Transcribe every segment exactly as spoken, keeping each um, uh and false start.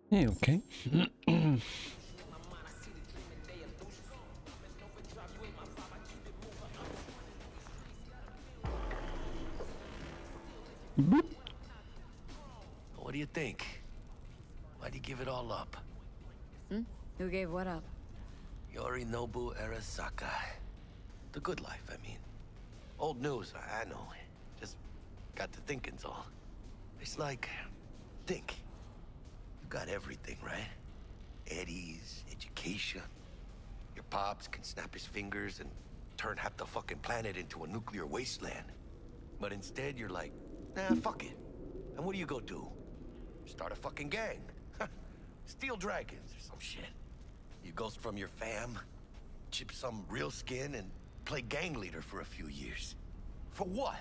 Yeah, okay. Boop. What do you think? Why'd you give it all up? Hmm? Who gave what up? Yorinobu Arasaka. The good life, I mean. Old news, I know. Just got to thinking's all. It's like, think. You got everything, right? Eddies, education. Your pops can snap his fingers and turn half the fucking planet into a nuclear wasteland. But instead, you're like, nah, fuck it. And what do you go do? Start a fucking gang. Steal dragons or some shit. You ghost from your fam, chip some real skin, and play gang leader for a few years. For what?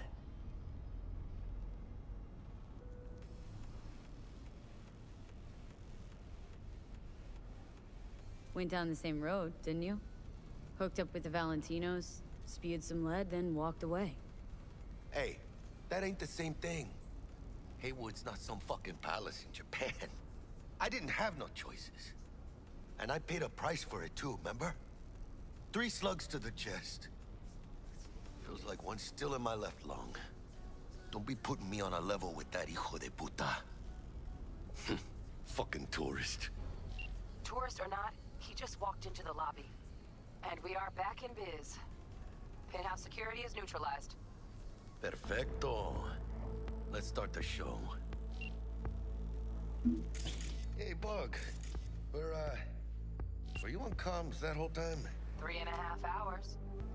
Went down the same road, didn't you? Hooked up with the Valentinos, spewed some lead, then walked away. Hey, that ain't the same thing. Haywood's not some fucking palace in Japan. I didn't have no choices. And I paid a price for it too, remember? Three slugs to the chest. Feels like one's still in my left lung. Don't be putting me on a level with that hijo de puta. Fucking tourist. Tourist or not, he just walked into the lobby. And we are back in biz. Penthouse security is neutralized. Perfecto. Let's start the show. Hey, Bug. Were, uh... Were you on comms that whole time? Three and a half hours.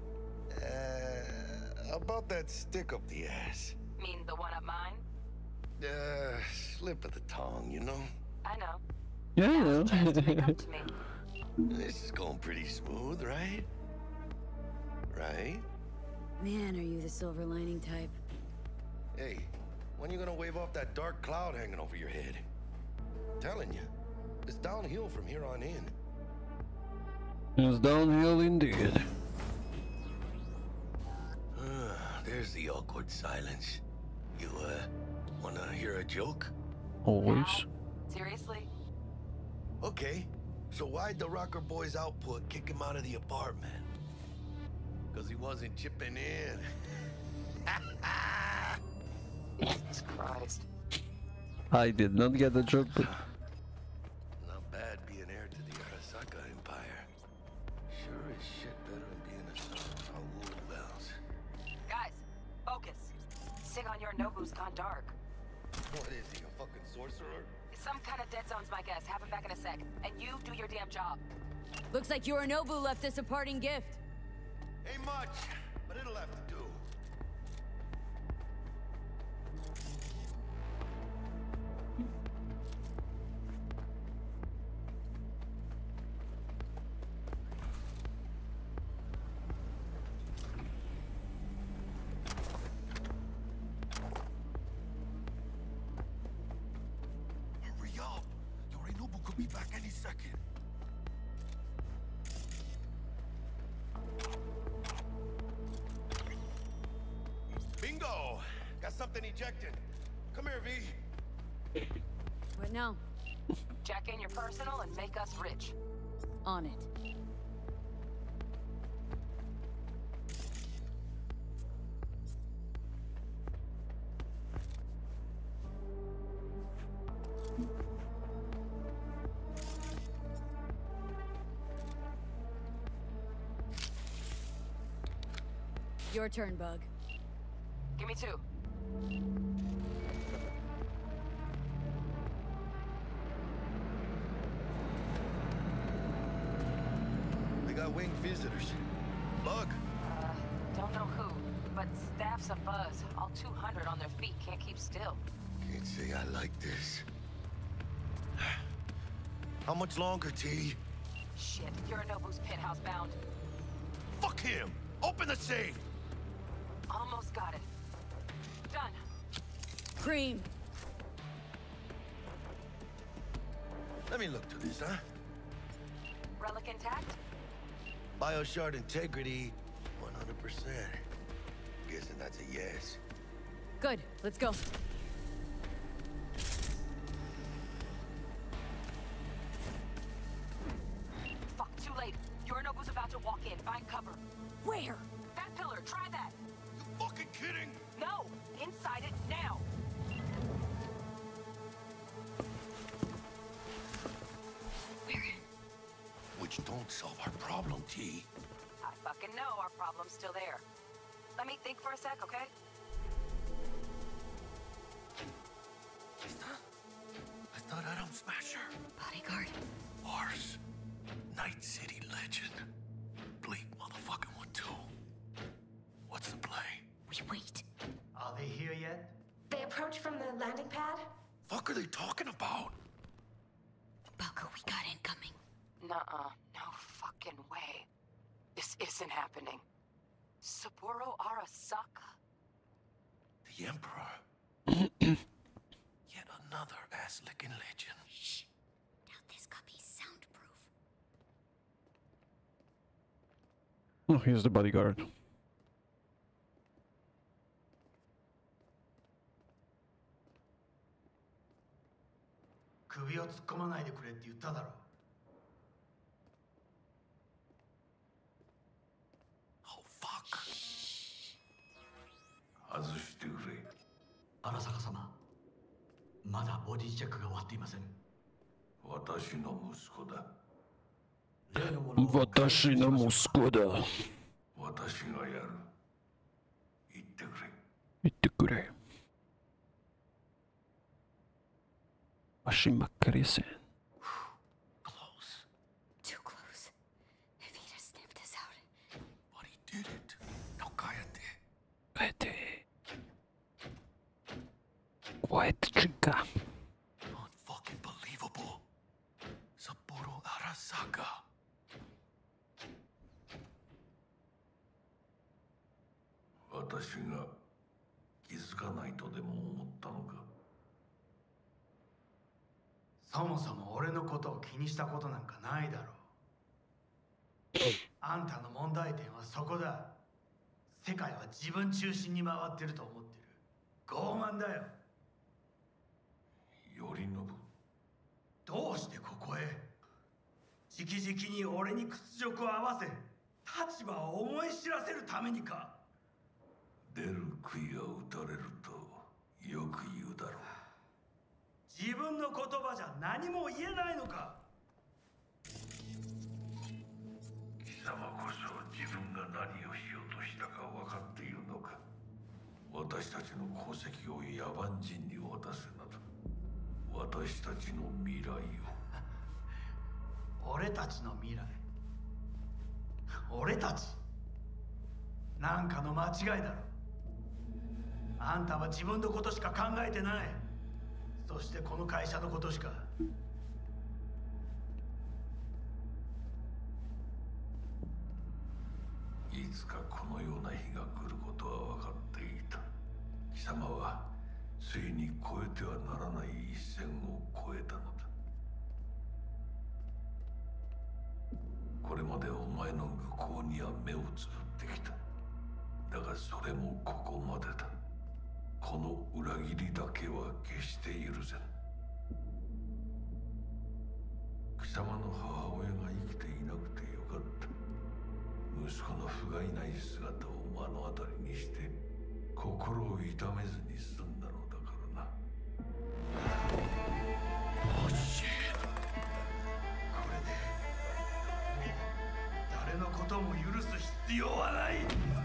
Uh... About that stick up the ass. Mean the one up mine? Uh... Slip of the tongue, you know? I know. Yeah, I Now's the chance to make know. up to me. This is going pretty smooth, right? Right? Man, are you the silver lining type? Hey, when you gonna wave off that dark cloud hanging over your head? Telling you, it's downhill from here on in. It's downhill indeed. There's the awkward silence. You, uh, wanna hear a joke? Always. Now? Seriously? Okay, so why'd the Rocker Boys output kick him out of the apartment? Because he wasn't chipping in. Jesus Christ. I did not get the joke, but Not bad being heir to the Arasaka Empire. Sure as shit better than being a son of Raoul Bells. Guys, focus. Sing on your Nobu's gone dark. What is he, a fucking sorcerer? Some kind of dead zone's my guess. Have him back in a sec. And you do your damn job. Looks like Yorinobu left us a parting gift. Ain't much, but it'll have to do. Hurry up! Yorinobu could be back any second. Bingo! Got something ejected. Come here, V. What now? Jack in your personal and make us rich. On it. Your turn, Bug. Give me two. We got winged visitors. Bug. Uh, don't know who, but staff's a buzz. All two hundred on their feet can't keep still. Can't say I like this. How much longer, T? Shit, Yorinobu's penthouse bound. Fuck him! Open the safe! Almost got it. Done. Cream. Let me look to this, huh? Relic intact? Bioshard integrity, one hundred percent. Guessing that's a yes. Good. Let's go. Find cover. Where? That pillar, try that. You fucking kidding? No, inside it now. Which don't solve our problem, T. I fucking know our problem's still there. Let me think for a sec, okay? I thought, I thought Adam Smasher. Bodyguard. Ours. Night City legend. Bleak motherfucking one too. What's the play? We wait. Are they here yet? They approach from the landing pad? Fuck are they talking about? Balco, we got incoming. Nuh-uh. No fucking way. This isn't happening. Saburo Arasaka. The Emperor. Yet another ass-licking legend. Shh. Doubt this copy's soundproof. Oh, here's the bodyguard. 首を突っ込まないでくれって言っただろ。 Oh fuck. 外してくれ。 荒坂様、まだボディチェックが終わっていません。 私の息子だ。 例のものを私の息子だ。 私がやる。言ってくれ。 言ってくれ。足ばっかりせん。 Close. Too close. If he'd have sniffed us out. But he did it. Now cállate. Cállate. Quiet, chica. Unfucking believable. Saburo Arasaka. 私が気づかないとでも思ったのか。 そもそも俺のことを気にしたことなんかないだろう。あんたの問題点はそこだ。世界は自分中心に回ってると思ってる。傲慢だよ。 頼信。 どうしてここへ？直々に俺に屈辱を合わせ、立場を思い知らせるためにか。 出る杭は打たれるとよく言うだろう。 自分の言葉じゃ何も言えないのか。 貴様こそ自分が何をしようとしたか分かっているのか。私たちの功績を野蛮人に渡すなど、私たちの未来を。 俺たちの未来。俺たち。なんかの間違いだろ。あんたは自分のことしか考えてない。そしてこの会社のことしか。 いつかこのような日が来ることは分かっていた。貴様はついに越えてはならない一線を越えたのだ。これまでお前の愚行には目をつぶってきた。だがそれもここまでだ。この裏切りだけは決して許せん。貴様の母親が生きていなくてよかった。息子の不甲斐ない姿を目の当たりにして心を痛めずに済んだのだからな。おしこれで誰のことも許す必要はない。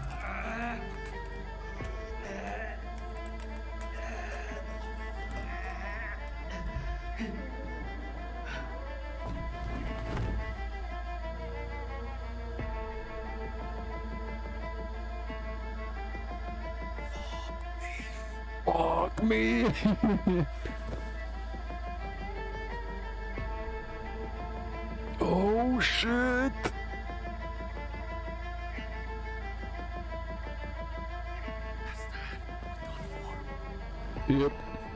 Fuck me. Oh shit. Yep.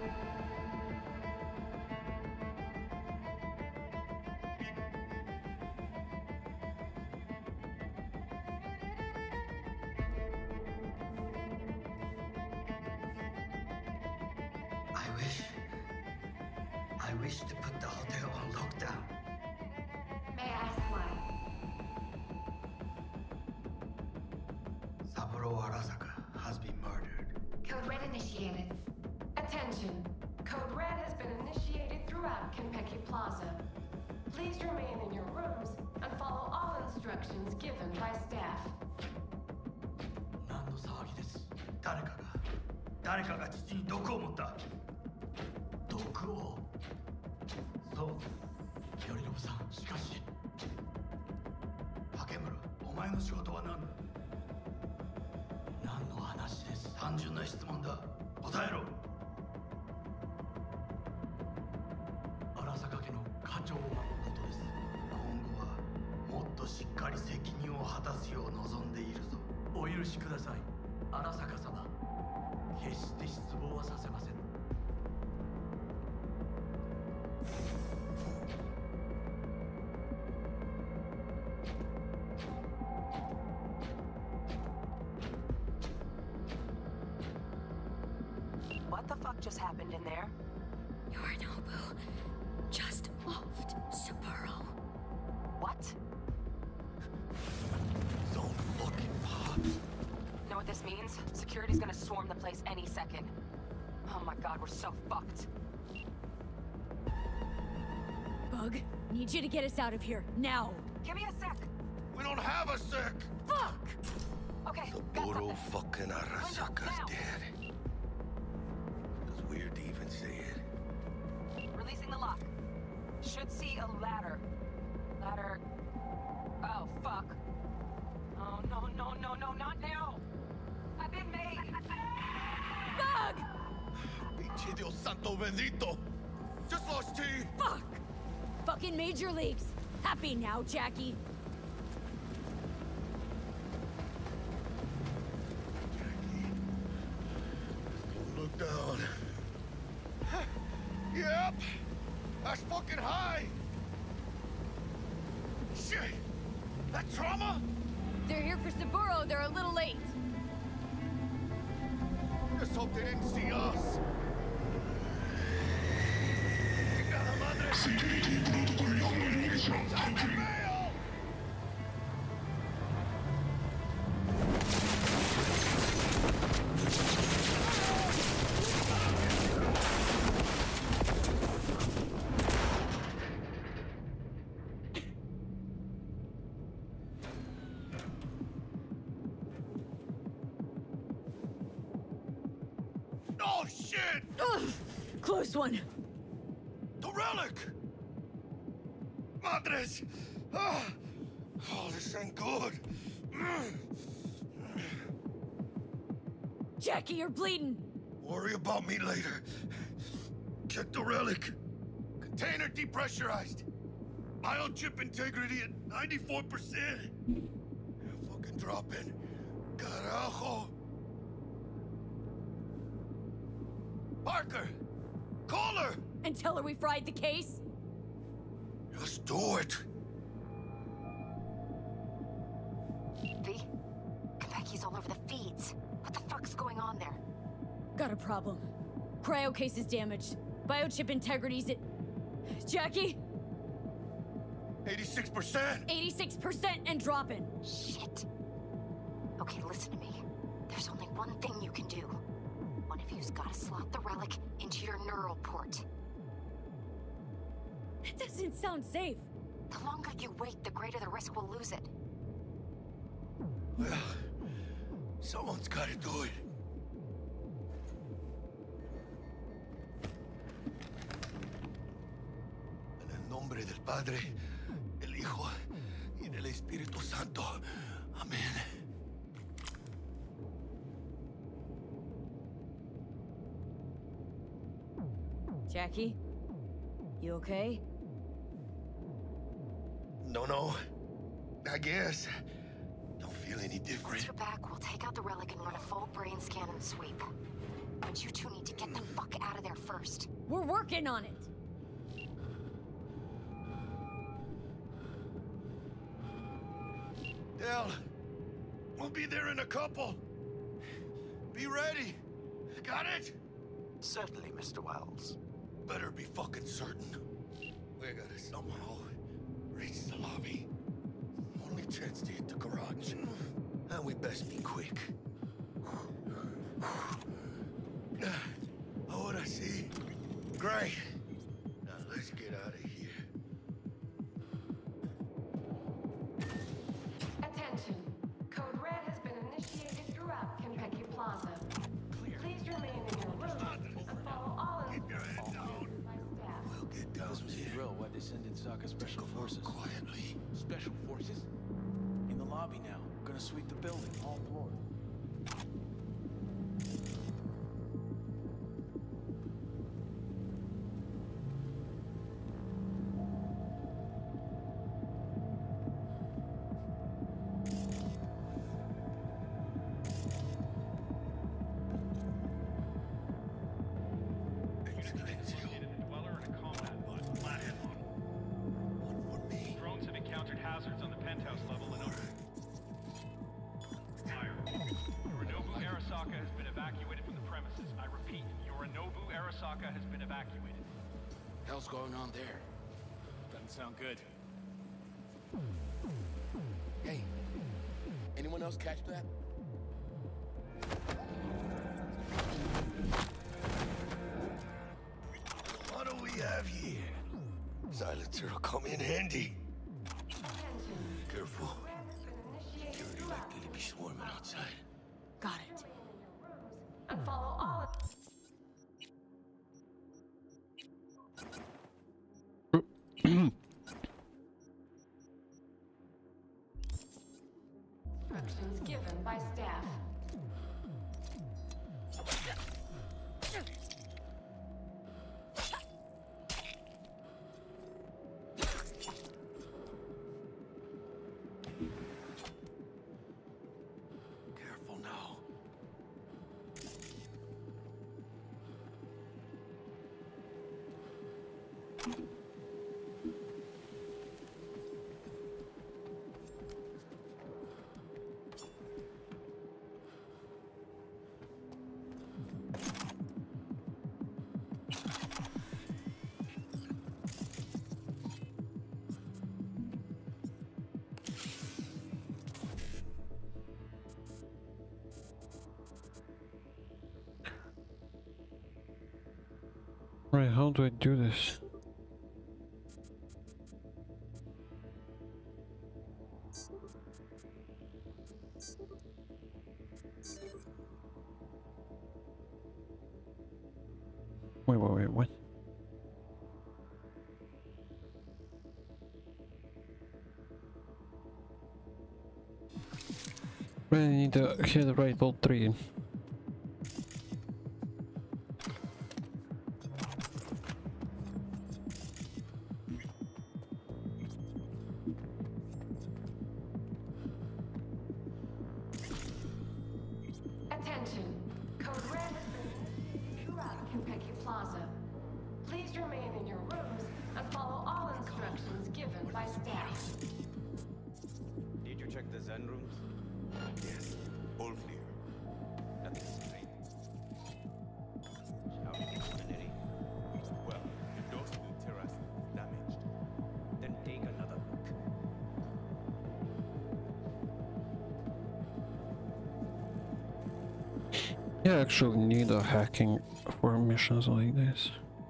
I wish. I wish to put the hotel on lockdown. May I ask why? Kenpeki Plaza. Please remain in your rooms and follow all instructions given by staff. 何の騒ぎです。誰かが誰かが父に毒を持った。毒を。そう。頼信さん、しかし。竹村、お前の仕事は何だ。何の話です。単純な質問だ。答えろ。荒坂家の課長を守ることです。今後はもっとしっかり責任を果たすよう望んでいるぞ。お許しください、荒坂様。決して失望はさせません。 What the fuck just happened in there? Yorinobu just offed Saburo. What? Don't fucking pop. Know what this means? Security's gonna swarm the place any second. Oh my god, we're so fucked. Bug, need you to get us out of here, now! Give me a sec! We don't have a sec! Fuck! Okay, got Saburo something. fucking Arasaka's now. dead. It's weird to even say it. Releasing the lock. Should see a ladder. Ladder... Oh, fuck. Oh, no, no, no, no, not now! I've been made! Bug! Pinche Dios santo bendito! Just lost T! Fuck! Fucking major leagues! Happy now, Jackie? Look down. Yep! That's fucking high! Shit! That trauma? They're here for Saburo, they're a little late. Just hope they didn't see us. Chingada madre! Security protocol obligation complete. Oh shit! Ugh, close one. The relic! Madres! Ah. Oh, this ain't good. Jackie, you're bleeding. Worry about me later. Check the relic. Container depressurized. Biochip integrity at ninety-four percent. Fucking dropping. Carajo. Parker! Call her! And tell her we fried the case? Just do it. V? Kenpeki's all over the feeds. What the fuck's going on there? Got a problem. Cryo case is damaged. Biochip integrity's at... Jackie? eighty-six percent! eighty-six percent and dropping. Shit. Okay, listen to me. There's only one thing you can do. One of you's gotta slot the relic into your neural port. That doesn't sound safe. The longer you wait, the greater the risk we'll lose it. Well, someone's gotta do it. En el nombre del Padre, del Hijo y del Espíritu Santo. Amén. Jackie? You okay? No, no. I guess. Don't feel any Once different. you're back, we'll take out the relic and run a full brain scan and sweep. But you two need to get the fuck out of there first. We're working on it. Del, we'll be there in a couple. Be ready. Got it? Certainly, Mister Wells. Better be fucking certain. We gotta somehow reach the lobby. Only chance to hit the garage. And we best be quick. Ahora sí. Great. Now let's get Arasaka Special Forces. Quietly. Special Forces? In the lobby now. Gonna sweep the building, all floors. Hell's going on there? Doesn't sound good. Hey, anyone else catch that? What do we have here? Silencer will come in handy. Careful. Security likely to be swarming outside. Got it. And follow all of instructions given by staff. Careful now. Right, how do I do this? Wait, wait, wait, what? I need to hit right all three. Attention. Code red has been throughout Kentucky Plaza. Please remain in your rooms and follow all instructions given by staff. Did you check the Zen rooms? Yes, all clear. Nothing strange. How did it Kennedy? Well, the doors to the terrace is damaged. Then take another look. Yeah, I actually need a hacking for missions like this.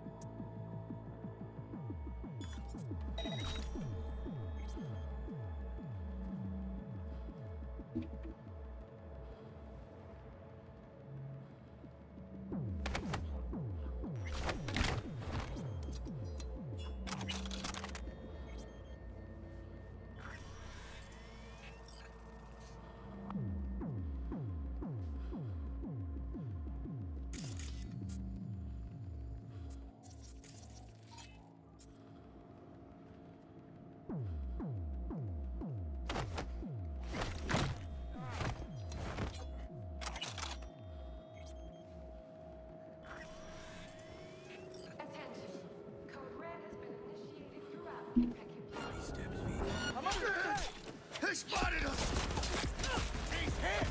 Attention. Code red has been initiated throughout Kentucky Plaza. I'm under attack! They spotted us! He's hit!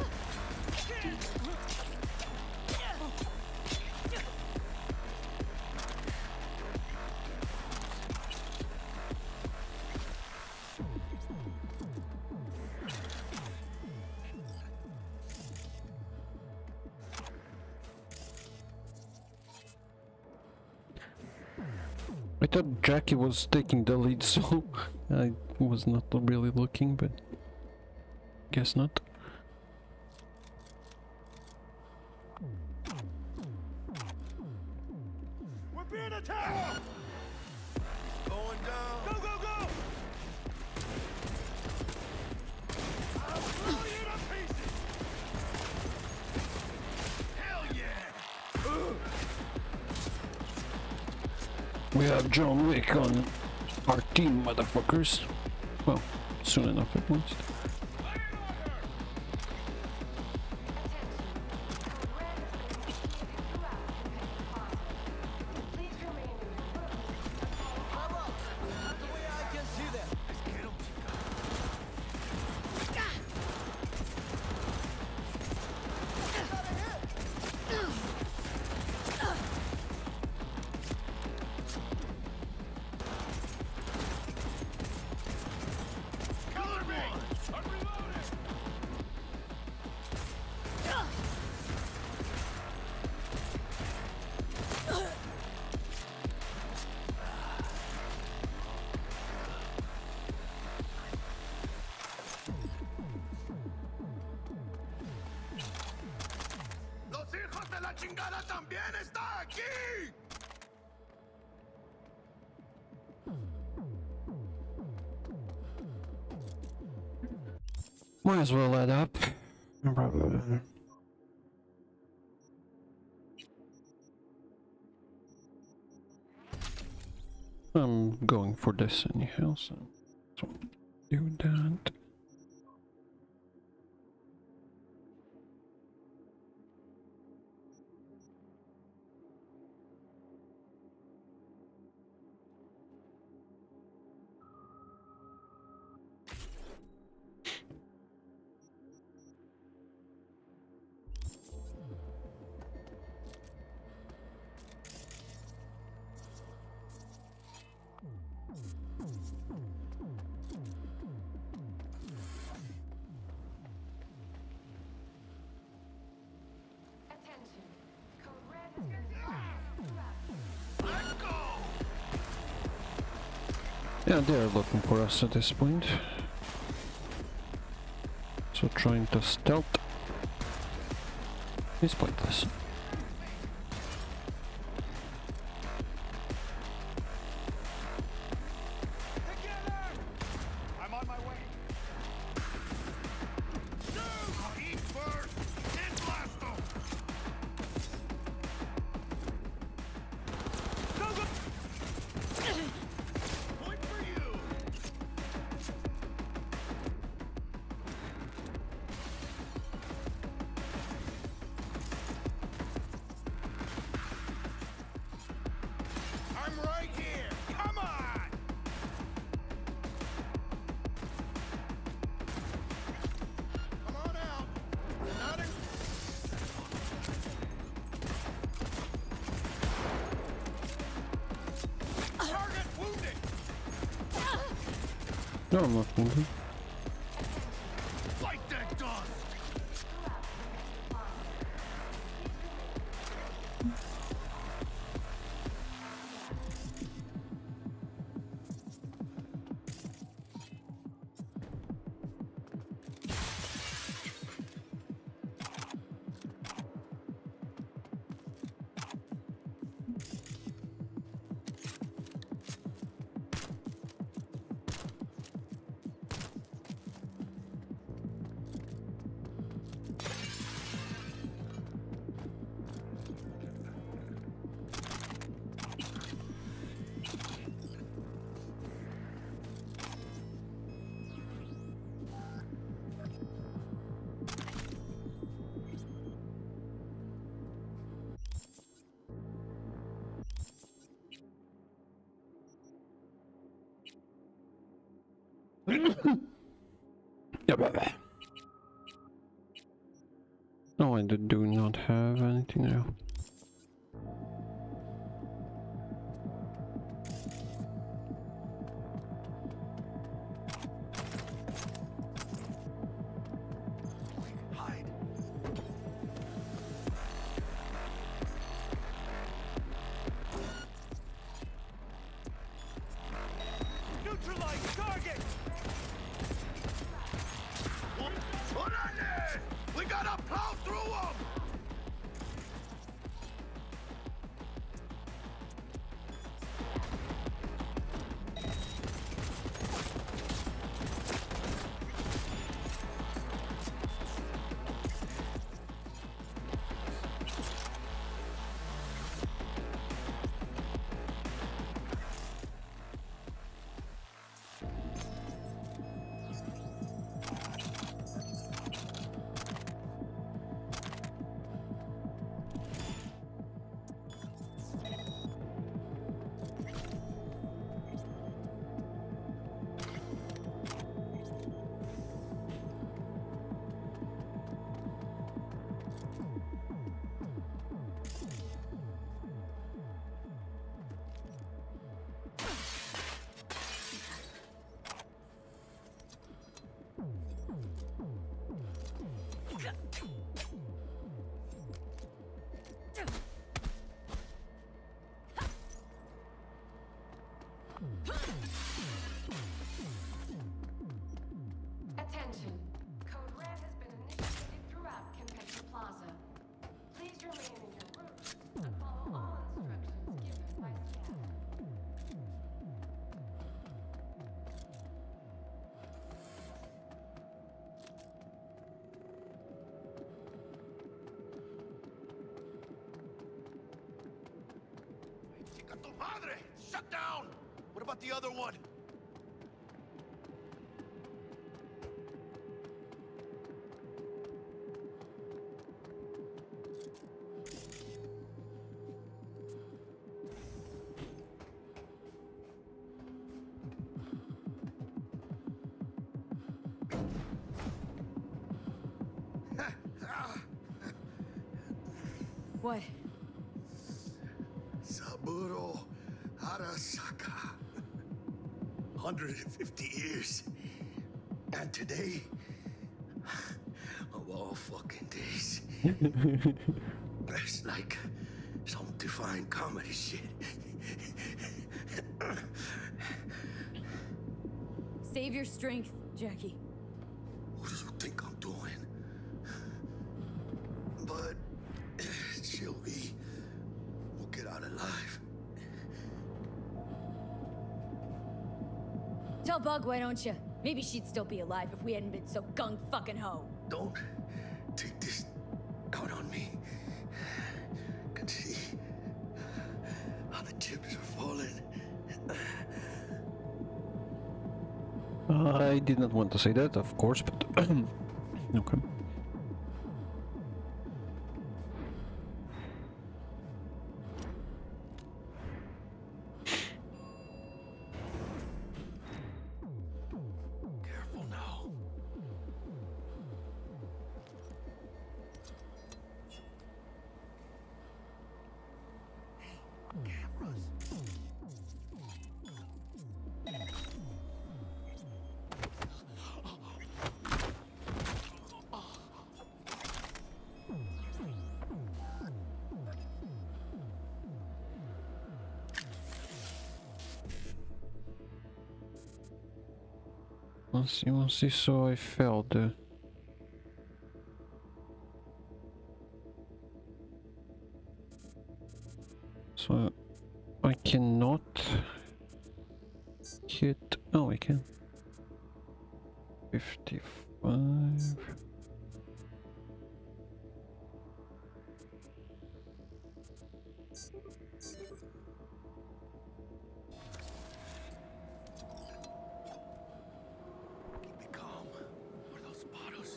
I thought Jackie was taking the lead, so I was not really looking, but guess not. We're being attacked! Going down. Go, go, go! I'll blow you to pieces! Hell yeah! We have John Wick on our team, motherfuckers. Well, soon enough at least. Might as well add up. I'm going for this anyhow, so, so do that. Yeah, they're looking for us at this point. So trying to stealth is pointless. I'm on my way. Eat first, then blast them. Go, go. Point for you. I'm right here. Come on. Come on out. Not in target wounded. No, I'm not moving. Fight that dust. Yeah, blah, blah. No, I do not have anything now. Hide. Neutralize target. Put on it! We gotta plow through them! Attention. Code Red has been initiated throughout Campeche Plaza. Please remain in your rooms and follow all instructions given by staff. Chica tu madre! Shut down! What about the other one? What? Saburo Arasaka. one hundred fifty years. And today, of all fucking days, that's like some divine comedy shit. Save your strength, Jackie. What do you think I'm doing? But Sylvie will get out alive. Tell Bug, why don't you? Maybe she'd still be alive if we hadn't been so gung fucking ho. Don't take this out on me. I can see how the chips are falling. I did not want to say that, of course, but okay. Careful now. Hey, cameras. Once you once you saw I failed. Uh, so I cannot hit. Oh, I can. Fifty-five. Keep it calm. What are those spotters?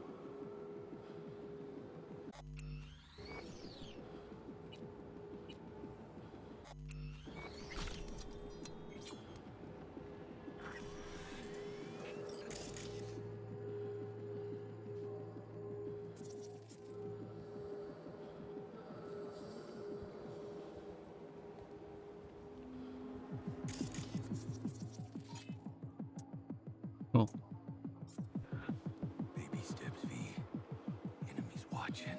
Oh. Baby steps, V. Enemies watching.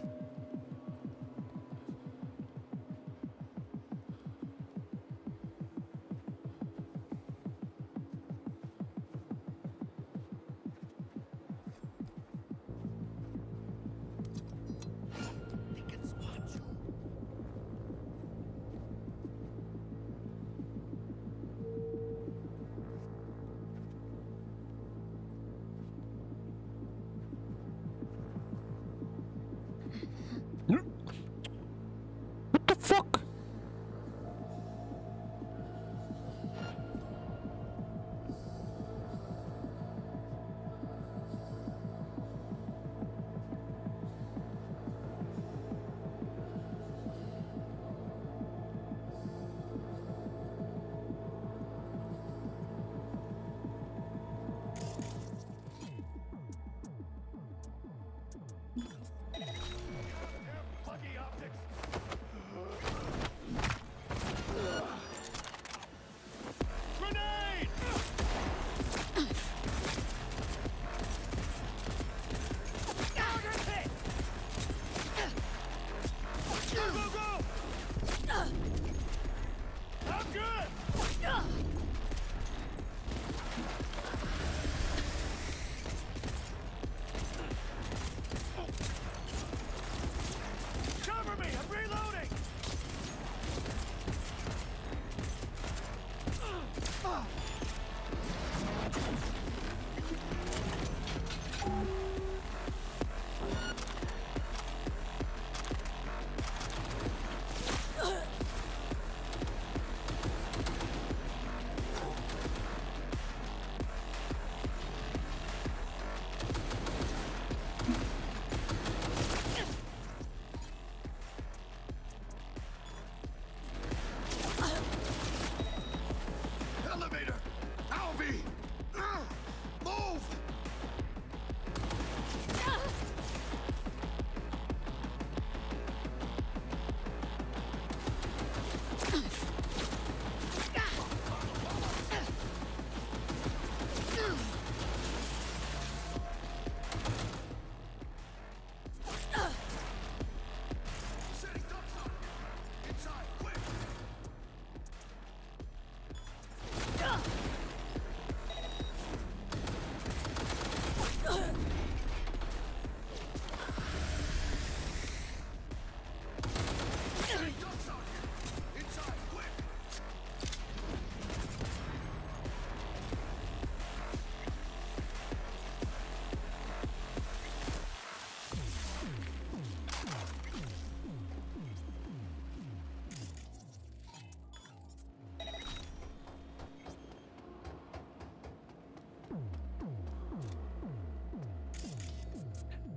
They can spot you.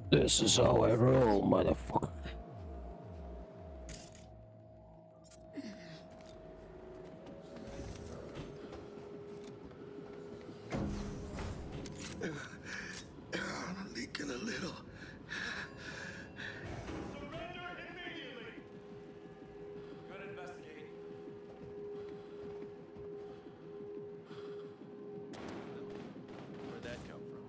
This is how I roll, motherfucker. I'm leaking a little. Surrender immediately! Good investigating. Where'd that come from?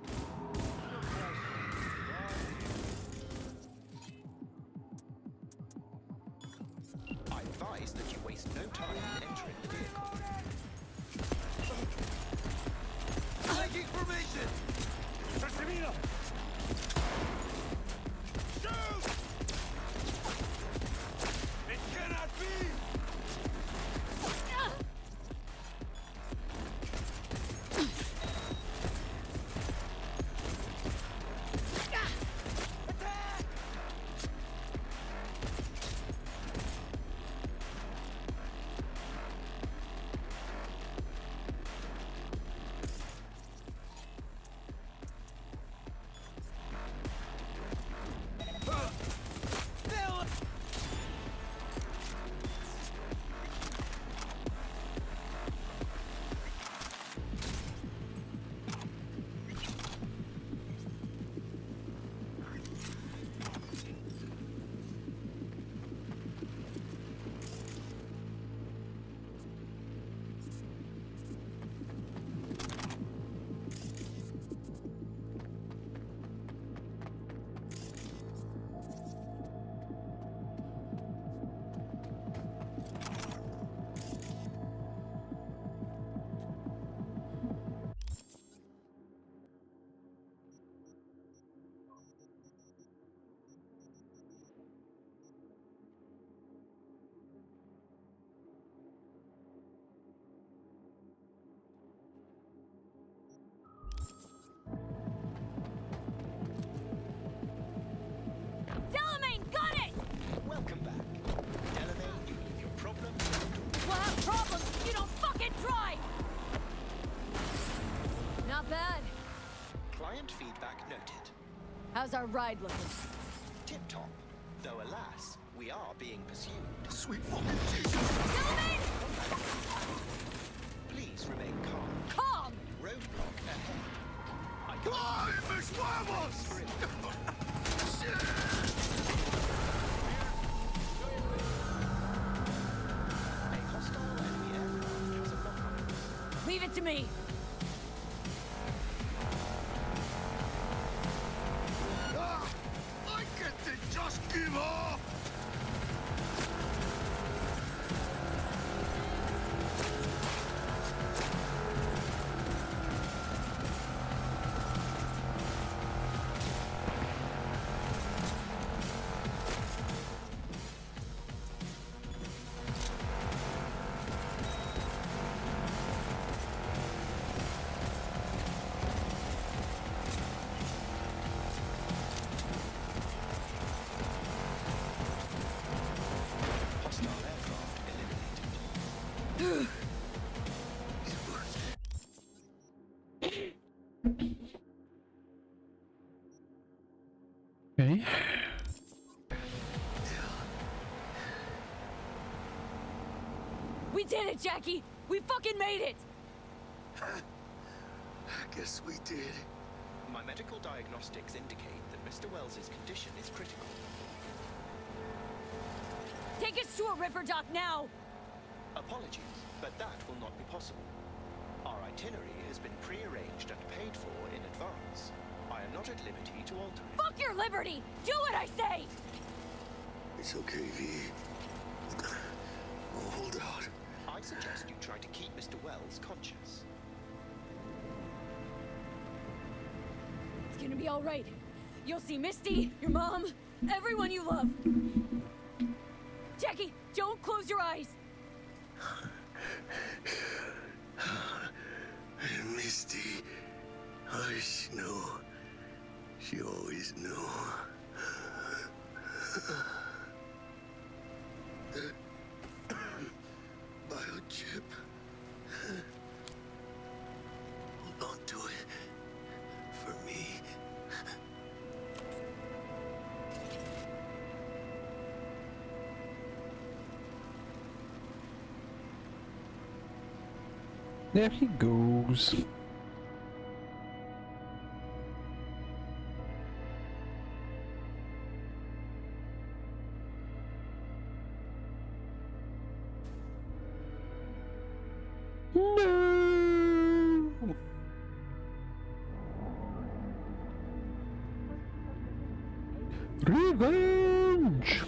I advise that you waste no time entering the vehicle. Taking formation! Perseguido! Shoot! It cannot be! Delamain, got it! Welcome back. Delamain, you leave your problem. We'll have problems if you don't fucking try! Not bad. Client feedback noted. How's our ride looking? Tip-top. Though alas, we are being pursued. Sweet fucking Jesus! Delamain! Please remain calm. Calm! Roadblock ahead. I ¡Ay, mis huevos! A hostile enemy aircraft has a lock-on. Leave it to me! Ah, I get to just give up! Hostile aircraft eliminated. Okay. We did it, Jackie! We fucking made it! I guess we did. My medical diagnostics indicate that Mister Wells's condition is critical. Take us to a river dock now! Apologies, but that will not be possible. Our itinerary has been pre-arranged and paid for in advance. I am not at liberty to alter it. Fuck your liberty! Do what I say! It's okay, V. Oh, hold out. I suggest you try to keep Mister Wells conscious. It's gonna be all right. You'll see Misty, your mom, everyone you love. Jackie, don't close your eyes. Misty, I she know. She always knew. Biochip. Hold on to it. For me. There he goes. No! Revenge!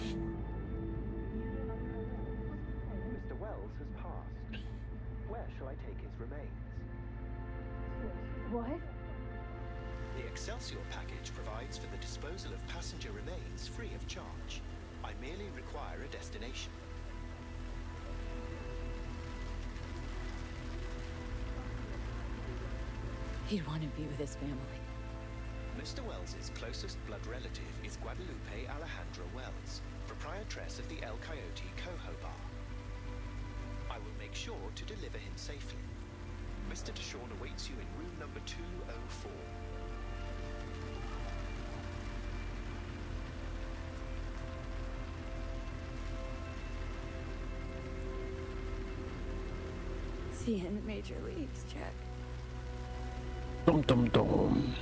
Mister Wells has passed. Where shall I take his remains? What? The Excelsior package provides for the disposal of passenger remains free of charge. I merely require a destination. He'd want to be with his family. Mister Wells's closest blood relative is Guadalupe Alejandra Wells, proprietress of the El Coyote Coho Bar. I will make sure to deliver him safely. Mister Deshawn awaits you in room number two oh four. See you in the major leagues, Jack. Dum dum dum.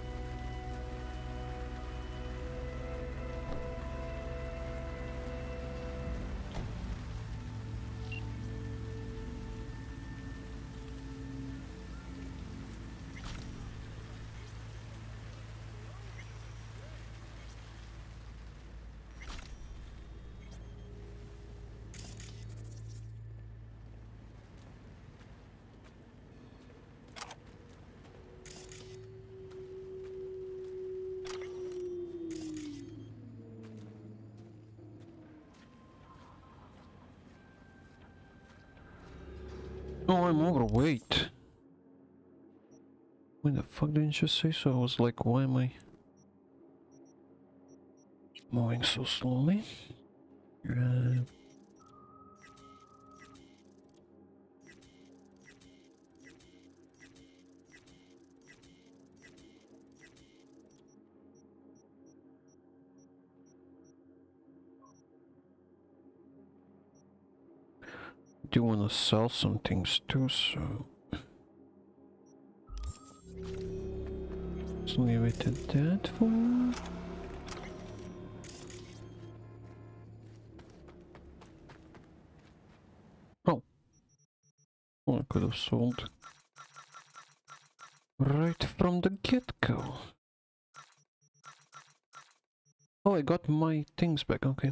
Oh, I'm overweight. When the fuck didn't you say so? I was like, why am I moving so slowly? Right. Do want to sell some things too, so let's leave it at that for now. Oh, well, I could have sold right from the get-go. Oh, I got my things back. Okay.